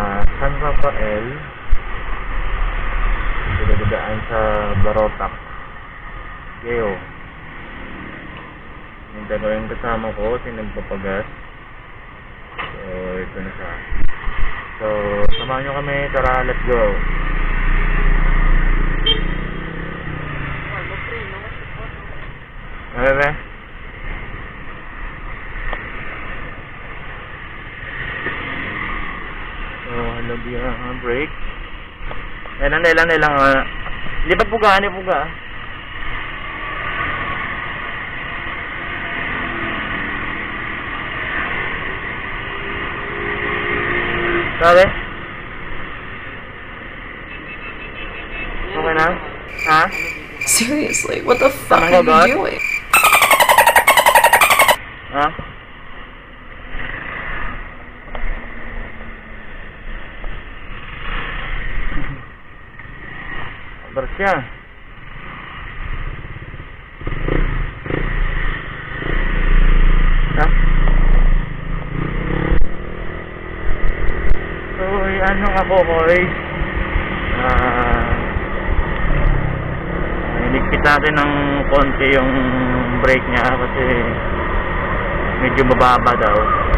San Rafael. Dadaan sa Barotac. Keo. Yung dalawa yung kasama ko, sinagpapagas. So, ito na siya. So, samahan nyo kami. Tara, let's go. Bebe. So, lagi ang break. Ilan. Lipat puga, ano puga? Sabi? Okay na? Ha? Seriously, what the fuck are you doing? Ha? Bersya. Ha? So, ano nga po ko iligpit natin ng konti yung brake niya kasi medyo mababa daw.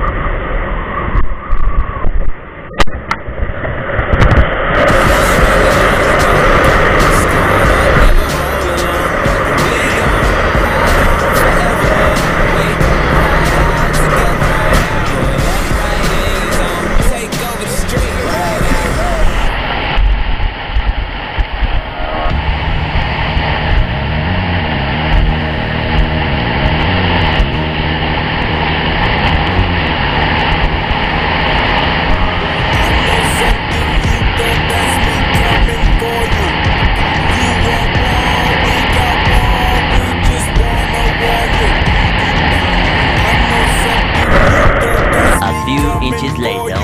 Inches later.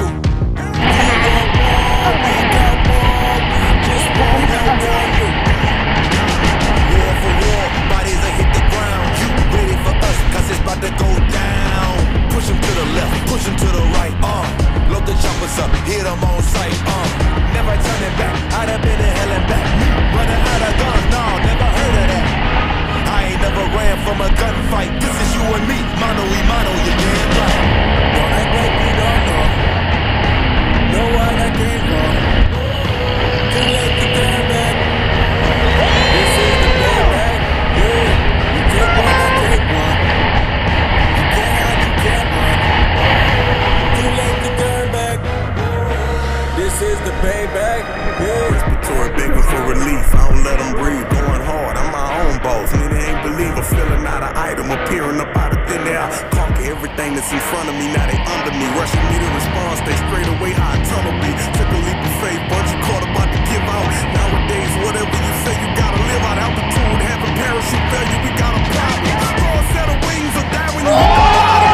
Hit them on sight, never turning back. I'd have been in hell and back. Running out of guns, no, never heard of that. I ain't never ran from a gunfight. This is you and me, mano y mano, you damn right. Don't act like you don't know. Know what I came from. Too late to turn back. This is the payback. Yeah, you take one, I take one. You can't hide, you can't run. Too late to turn back. This is the payback, yeah. Respiratory begging for relief, I don't let them breathe. Going hard, I'm my own boss. Nigga ain't believer, filling out an item, appearing up out of thin air. Conquer everything that's in front of me, now they under me. Rushing me to respond, stay straight away, how I tunnel be. Took a leap of faith, bunch you caught about to give out. Nowadays, whatever you say, you gotta live out. Altitude, having parachute failure, we got a problem. Throw a set of wings or die when you hit the bottom.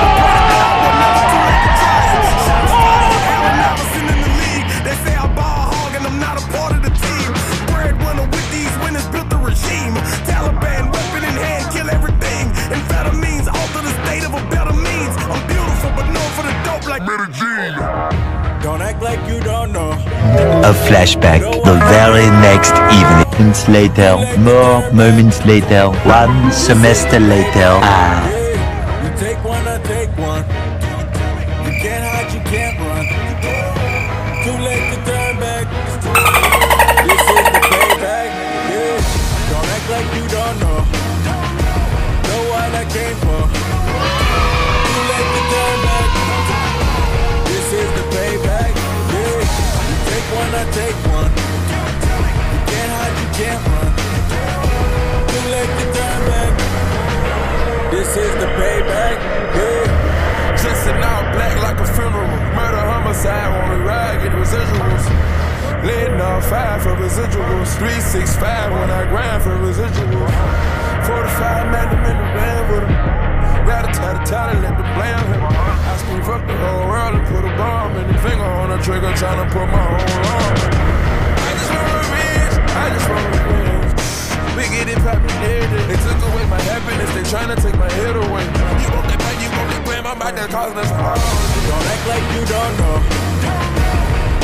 They say I ball hog and I'm not a part of the team. Breadwinner with these winners built the regime. Taliban weapon in hand, kill everything. Amphetamines alter the state of a better means. I'm beautiful but known for the dope like Medellin. Don't act like you don't know. A flashback the very next evening. Moments later, more moments later, 1 semester later. You take one, I take one. You can't hide, you can't run. Too late to turn back. This is the payback. Yeah. Don't act like you don't know. Know what I came for. Too late to turn back. This is the payback. Yeah. You take one, I take one. You can't hide, you can't run. Too late to turn back. This is the payback. Yeah. Dressing all black like a funeral. Murder, homicide, wanna ride, get residuals. Letting off 5 for residuals. 365 when I grind for residuals. 45 magnum in the van with him. Rat-a-tat-a-tat, let the blame him. I scream fuck the whole world and put a bomb in the finger on the trigger, tryna put my whole arm in. I just want revenge, I just want revenge. We get it poppin' every day. They took away my happiness, they tryna take my head away. You want that pain, you want that gram, I'm about to cause us harm. Don't act like you don't know.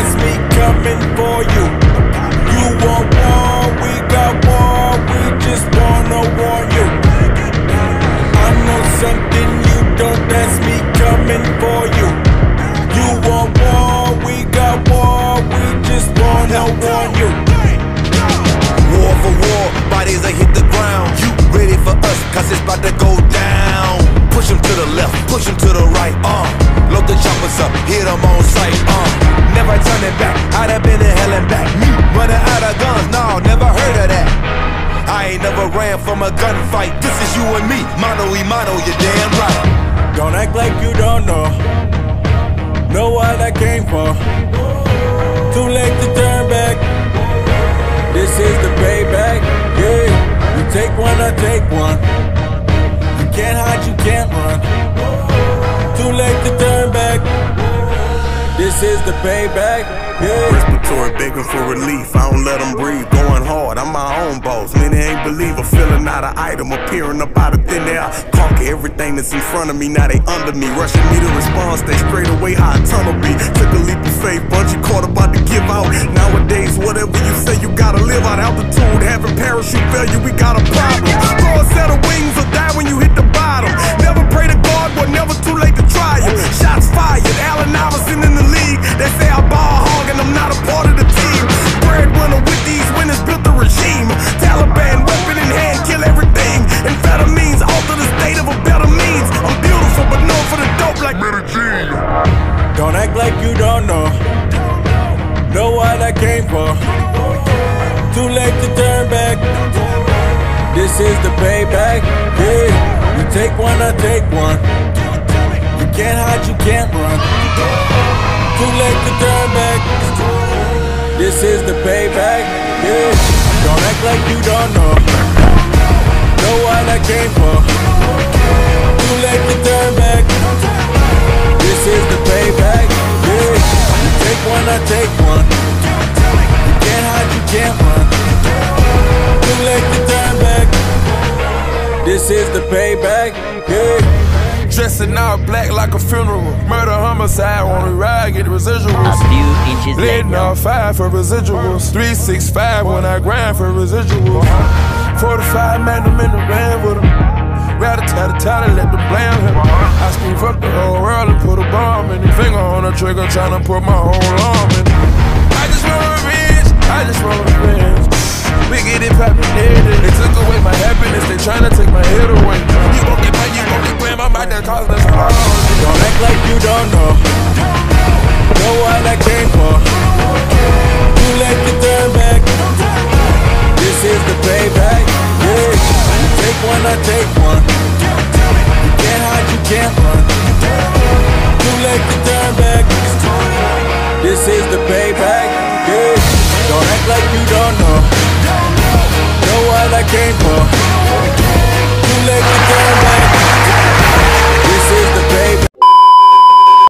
that's me coming for you. You want war, we got war, we just wanna warn you. I know something you don't, that's me coming for you. You want war, we got war, we just wanna warn you. War for war, bodies that hit the ground. You ready for us, cause it's about to go down. Push them to the left, push them to the right, load the choppers up, hit them on sight, never turning back, I'd have been in hell and back. Me running out of guns, no, never heard of that. I ain't never ran from a gunfight, this is you and me, mano y mano, you're damn right. Don't act like you don't know what I came for. Too late to turn back, this is the payback, yeah. You take one, I take one. You can't hide, you can't run. Too late to turn back, this is the payback, yeah. Respiratory begging for relief, I don't let them breathe, going hard, I'm my own boss. Many ain't believe a feeling out of item, appearing up out of thin air. Conquer everything that's in front of me, now they under me. Rushing me to respond, stay straight away, how a tunnel be. Took a leap of faith, bunch you caught about to give out. Nowadays, whatever you say, you gotta live out. Altitude, having parachute failure, we got a problem. Throw a set of wings or die when you hit the bottom. Never pray to God, but never too late to try it. Shots fired, Allen Iverson in the league. They say I ball hog and I'm not a part of the team. Breadwinner with these winners built the regime. Taliban, weapon in hand, kill everything. Amphetamines, alter the state of a better means. I'm beautiful but known for the dope like Billie Jean. Don't act like you don't know what I came for. Too late to turn back, this is the payback, yeah. You take one, I take one. You can't hide, you can't run. Too late to turn back, this is the payback, yeah. Don't act like you don't know what I came for. Too late to turn back, this is the payback, yeah. You take one, I take one. You can't hide, you can't run. Too late to turn back, this is the payback, yeah. Dressing all black like a funeral. Murder, homicide, on the ride, get the residuals. A few inches Letting later. off 5 for residuals. 365 when I grind for residuals. 45 man, I'm in the van with them. Rat-a-tat-a-tat and let the blame him. I scream fuck the whole world and put a bomb in the finger on the trigger, tryna put my whole arm in. I just want revenge, I just want revenge. We get it poppin', they took away my happiness, they tryna take my head away. You gon' get my, you gon' get grand, my mind that caused us all. Don't act like you don't know what I came for. Too late to turn back, this is the payback, yeah. You take one, I take one. You can't hide, you can't run. Too late to turn back, this is the payback, yeah. Don't act like you don't know what I came for.